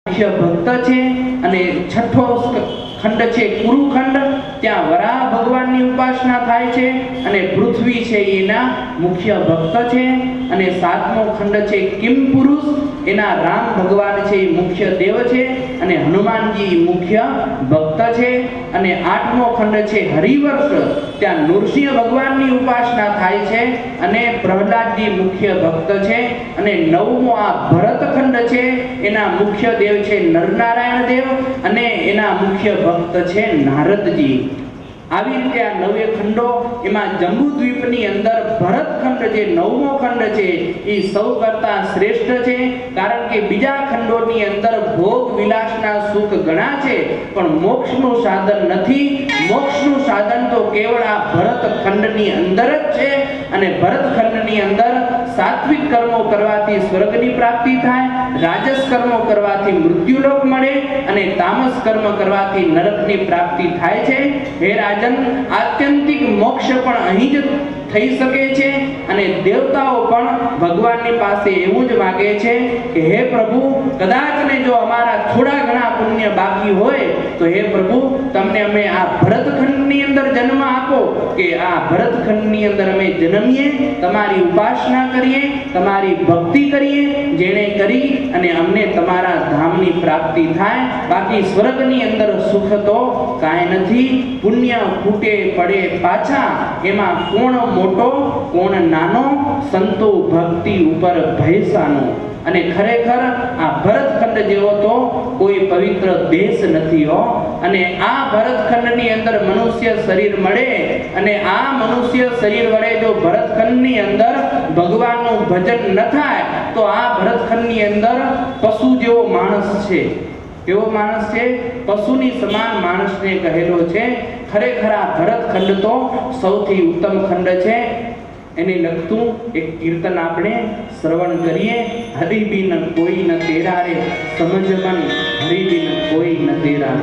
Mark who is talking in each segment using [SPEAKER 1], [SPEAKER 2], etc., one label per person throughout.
[SPEAKER 1] मुख्य भक्त छे अने छठो खंड छे कुरुखंड, त्यां वराह भगवाननी उपासना थाय छे अने पृथ्वी छे एना मुख्य भक्त छे। अने सातमो खंड छे किम पुरुष, एना राम भगवान छे मुख्य देव छे अने हनुमानजी मुख्य भक्त छे। अने आठमो खंड छे हरिवर्ष, त्यां नृसिंह भगवाननी उपासना थाय छे अने प्रहलादजी मुख्य भक्त छे। अने नवमो आ भरत खंड छे, एना मुख्य देव छे नरनारायण देव अने एना मुख्य भक्त छे नारदजी। આવી રીતે આ નવે ખંડો, એમાં જંબુદ્વીપની અંદર ભરતખંડ જે નવમો ખંડ છે એ સૌ કરતા શ્રેષ્ઠ છે, કારણ કે બીજા ખંડોની અંદર ભોગ વિલાસના સુખ ઘણા છે પણ મોક્ષનું સાધન નથી। મોક્ષનું સાધન તો કેવળ આ ભરતખંડની અંદર જ છે। અને ભરતખંડની અંદર સાત્વિક કર્મો કરવાથી સ્વર્ગની પ્રાપ્તિ થાય, રાજસ કર્મો કરવાથી મૃત્યુલોક મળે અને તામસ કર્મ કરવાથી નરકની પ્રાપ્તિ થાય છે। હે રાજન, આત્યંતિક મોક્ષ પણ અહીં જ થઈ શકે છે અને દેવતાઓ પણ ભગવાનની પાસે એવું જ માગે છે કે હે પ્રભુ, કદાચ ને જો અમારા થોડા ઘણા પુણ્ય બાકી હોય તો હે પ્રભુ, તમને અમે આ ભરતખંડની અંદર જન્મ આપો કે આ ભરતખંડની અંદર અમે જન્મીએ, તમારી ઉપાસના કરીએ, તમારી ભક્તિ કરીએ, જેણે કરી અને અમને તમારા ધામની પ્રાપ્તિ થાય। બાકી સ્વર્ગની અંદર સુખ તો કાંઈ નથી। પુણ્ય ફૂટે પડે પાછા, એમાં કોણ મોટો કોણ નાનો, સંતો ભક્તિ ઉપર ભયસાનો। અને ખરેખર આ ભરતખંડ જેવો તો કોઈ પવિત્ર દેશ નથી હો। અને આ ભરતખંડની અંદર મનુષ્ય શરીર મળે અને આ મનુષ્ય શરીર વડે જો ભરતખંડની અંદર ભગવાનનું ભજન ન થાય તો આ ભરતખંડની અંદર પશુ જેવો માણસ છે। કેવો માણસ છે? પશુની સમાન માણસને કહેલો છે। ખરેખર આ ભરતખંડ તો સૌથી ઉત્તમ ખંડ છે। એને લગતું એક કીર્તન આપણે શ્રવણ કરીએ। હરી બિન કોઈ ન તેરા રે, સમજ મન હરી બિન કોઈ ન તેરા,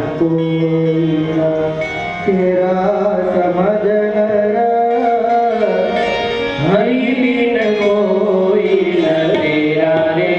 [SPEAKER 2] કોઈ ન તેરા સમજ નર,
[SPEAKER 1] હરી બિન કોઈ ન તેરા રે।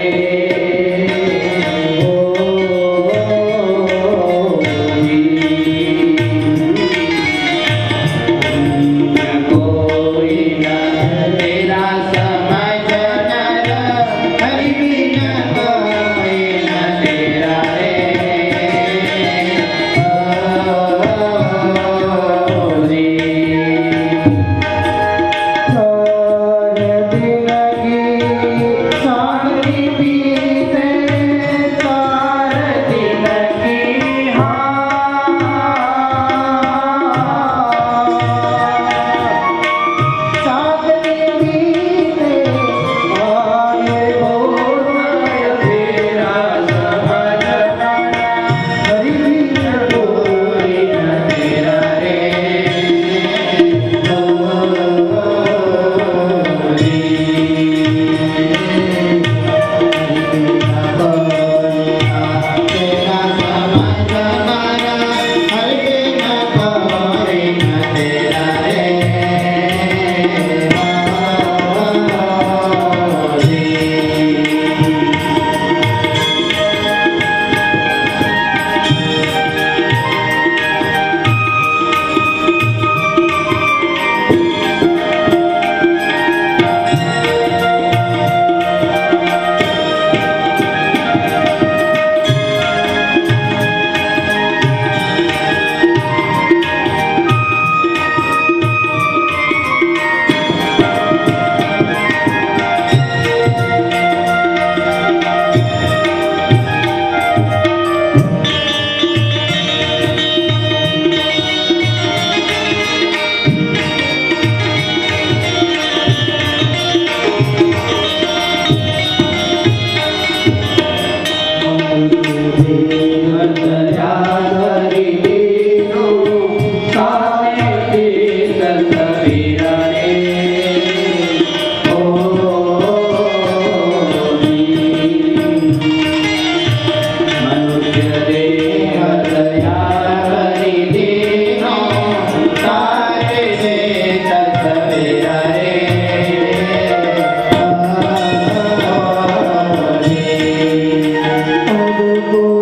[SPEAKER 2] Oh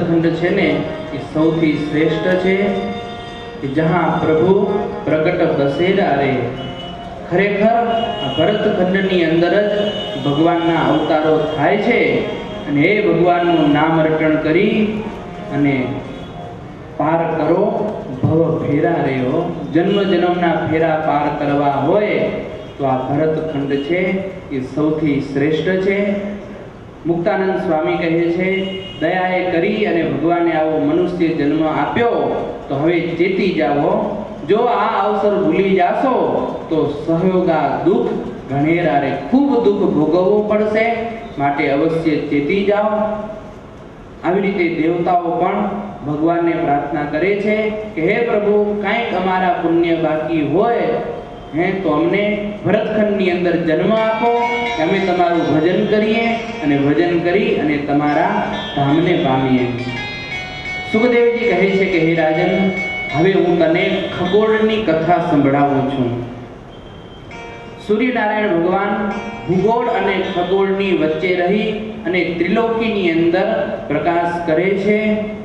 [SPEAKER 1] ભરતખંડ છે ને એ સૌથી શ્રેષ્ઠ છે કે જ્યાં પ્રભુ પ્રગટ બસેલા રહે. ખરેખર આ ભરતખંડની અંદર જ ભગવાનના અવતારો થાય છે અને એ ભગવાનનું નામ રટણ કરી અને પાર કરો ભવ ફેરા રહ્યો. જન્મ જન્મના ફેરા પાર કરવા હોય તો આ ભરતખંડ છે એ સૌથી શ્રેષ્ઠ છે. મુક્તાનંદ સ્વામી કહે છે, દયાએ કરી અને ભગવાને આવો મનુષ્ય જન્મ આપ્યો તો હવે ચેતી જાઓ. જો આ અવસર ભૂલી જાશો તો સહયોગા દુઃખ ઘણેરા રે, ખૂબ દુઃખ ભોગવવું પડશે, માટે અવશ્ય ચેતી જાઓ. આવી રીતે દેવતાઓ પણ ભગવાનને પ્રાર્થના કરે છે કે હે પ્રભુ, કાંઈક અમારા પુણ્ય બાકી હોય તો અમને ભરતખંડની અંદર જન્મ આપો, અમે તમારું ભજન કરીએ અને ભજન કરી અને તમારા ધામને પામીએ. સુખદેવજી કહે છે કે હે રાજન, હવે હું તને ખગોળની કથા સંભળાવું છું. સૂર્યનારાયણ ભગવાન ભૂગોળ અને ખગોળની વચ્ચે રહી અને ત્રિલોકીની અંદર પ્રકાશ કરે છે.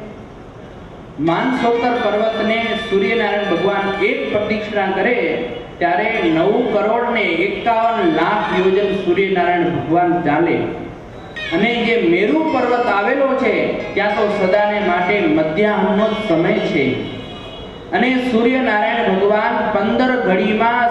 [SPEAKER 1] માનસોતર પર્વતને સૂર્યનારાયણ ભગવાન એક પ્રદક્ષિણા કરે ત્યારે 9,51,00,000 યોજન સૂર્યનારાયણ ભગવાન ચાલે. અને જે મેરુ પર્વત આવેલો છે ત્યાં તો સદાને માટે મધ્યાહનનો સમય છે. અને સૂર્યનારાયણ ભગવાન 15 ઘડીમાં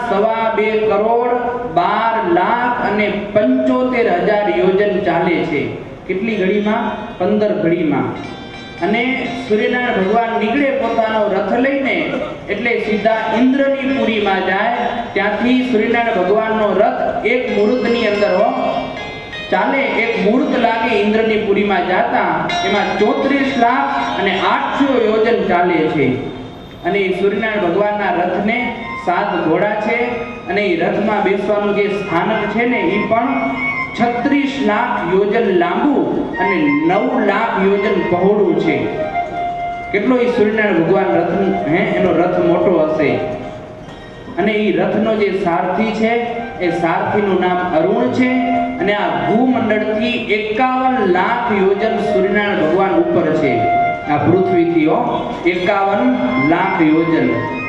[SPEAKER 1] 2,12,12,75,000 યોજન ચાલે છે. કેટલી ઘડીમાં? 15 ઘડીમાં. અને સૂર્યનારાયણ ભગવાન નીકળે પોતાનો રથ લઈને એટલે સીધા ઇન્દ્રની પુરીમાં જાય. ત્યાંથી સૂર્યનારાયણ ભગવાનનો રથ એક મુહૂર્તની અંદર ચાલે. એક મુહૂર્ત લાગે ઇન્દ્રની પુરીમાં જાતા. એમાં 34,08,000 યોજન ચાલે છે. અને સૂર્યનારાયણ ભગવાનના રથને 7 ઘોડા છે અને એ રથમાં બેસવાનું જે સ્થાનક છે ને એ પણ 36 લાખ યોજન લાંબુ અને 9 લાખ યોજન પહોળું છે. કેટલો એ સૂર્યનારાયણ ભગવાન રથ એનો રથ મોટો હશે. અને એ રથનો જે સારથી છે એ સારથીનું નામ અરુણ છે. અને આ ભૂમંડળથી 51 લાખ યોજન સૂર્યનારાયણ ભગવાન ઉપર છે. આ પૃથ્વીથી 51 લાખ યોજન.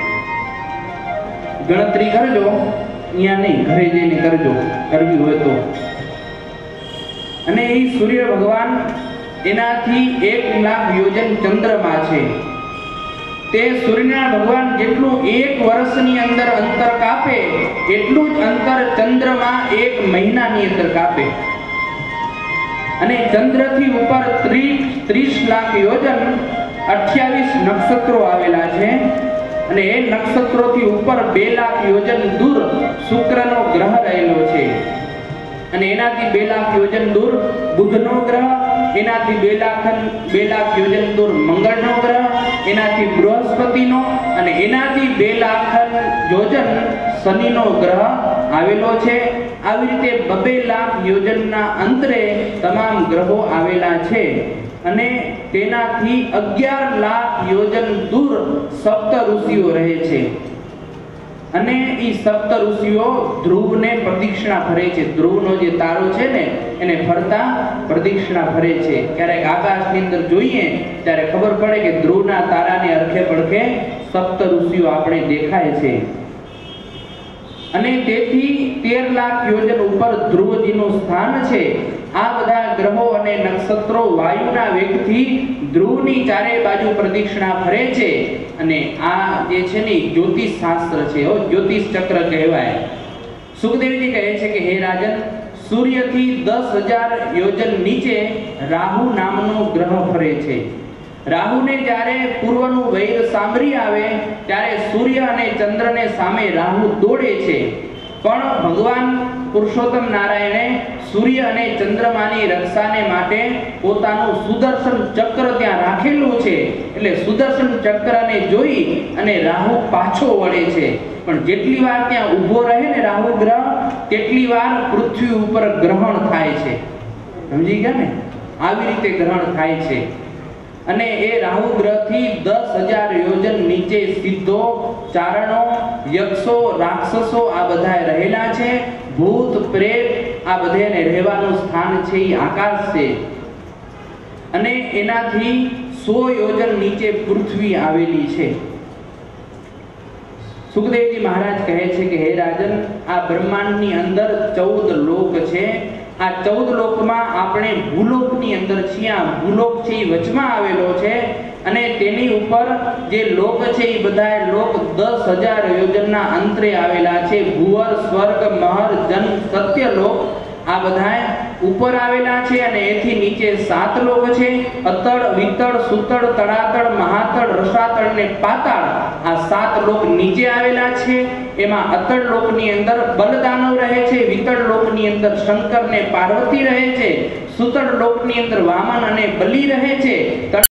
[SPEAKER 1] ગણતરી કરજો, અહીંયા નહીં, ઘરે જઈને કરજો, કરવી હોય તો. અને એ સૂર્ય ભગવાન એનાથી 1 લાખ યોજન ચંદ્રમાં છે. તે સૂર્યનારાયણ ભગવાન જેટલું 1 વર્ષની અંદર અંતર કાપે એટલું જ અંતર ચંદ્રમાં 1 મહિનાની અંદર કાપે. અને ચંદ્રથી ઉપર 30 લાખ યોજન 28 નક્ષત્રો આવેલા છે. અને એ નક્ષત્રોથી ઉપર 2 લાખ યોજન દૂર શુક્રનો ગ્રહ રહેલો છે. અને એનાથી 2 લાખ યોજન દૂર બુધનો ગ્રહ, એનાથી 2 લાખ યોજન દૂર મંગળનો ગ્રહ, એનાથી બૃહસ્પતિનો, અને એનાથી 2 લાખ યોજન શનિનો ગ્રહ આવેલો છે. આવી રીતે 2 લાખ યોજનના અંતરે તમામ ગ્રહો આવેલા છે. અને તેનાથી 11 લાખ યોજન દૂર સપ્ત ઋષિઓ રહે છે. અને એ સપ્ત ઋષિઓ ધ્રુવને પ્રદક્ષિણા ફરે છે. ધ્રુવનો જે તારો છે ને એને ફરતા પ્રદક્ષિણા ફરે છે. ક્યારેક આકાશની અંદર જોઈએ ત્યારે ખબર પડે કે ધ્રુવના તારાને અરખે પડખે સપ્ત ઋષિઓ આપણે દેખાય છે. અને તેથી 13 લાખ યોજન ઉપર ધ્રુવજીનું સ્થાન છે. આ બધા ગ્રહો અને નક્ષત્રો વાયુના વેગથી ધ્રુવની ચારે બાજુ પ્રદક્ષિણા ફરે છે. અને આ જે છે ને જ્યોતિષ શાસ્ત્ર છે, જ્યોતિષ ચક્ર કહેવાય. સુખદેવજી કહે છે કે હે રાજન, સૂર્યથી 10,000 યોજન નીચે રાહુ નામનો ગ્રહ ફરે છે. રાહુને જ્યારે પૂર્વનું વૈર સાંભળી આવે ત્યારે સૂર્ય અને ચંદ્રને સામે રાહુ દોડે છે. પણ ભગવાન પુરુષોત્તમ નારાયણે સૂર્ય અને ચંદ્રમાની રક્ષાને માટે પોતાનું સુદર્શન ચક્ર ત્યાં રાખેલું છે. એટલે સુદર્શન ચક્રને જોઈ અને રાહુ પાછો વળે છે. પણ જેટલી વાર ત્યાં ઊભો રહે ને રાહુ ગ્રહ, તેટલી વાર પૃથ્વી ઉપર ગ્રહણ થાય છે. સમજી ગયા ને? આવી રીતે ગ્રહણ થાય છે. અને એ રાહુ ગ્રહથી 10,000 યોજન નીચે સિદ્ધો, ચારણો, યક્ષો, રાક્ષસો આ બધા રહેલા છે. ભૂત પ્રેત આ બધાને રહેવાનું સ્થાન છે એ આકાશ છે. અને એનાથી 100 યોજન નીચે પૃથ્વી આવેલી છે. સુખદેવજી મહારાજ કહે છે કે હે રાજન, આ બ્રહ્માંડની અંદર 14 લોક છે. આ 14 લોકમાં આપણે ભૂલોકની અંદર છીએ. આ ભૂલોક છે એ વચમાં આવેલો છે અને તેની ઉપર જે લોક છે એ બધા લોક 10,000 યોજનના અંતરે આવેલા છે. ભુવર, સ્વર્ગ, મહર, જન, સત્યલોક આ બધા ઉપર આવેલા છે અને એથી નીચે 7 લોક છે. અતળ, વિતળ, સુતળ, તળાતળ, મહાતળ, રસાતળ ને પાતાળ આ 7 લોક નીચે આવેલા છે. એમાં અતળ લોકની અંદર બલદાનવ રહે છે. વિતળ લોકની અંદર શંકર ને પાર્વતી રહે છે. સુતળ લોકની અંદર વામન અને બલિ રહે છે.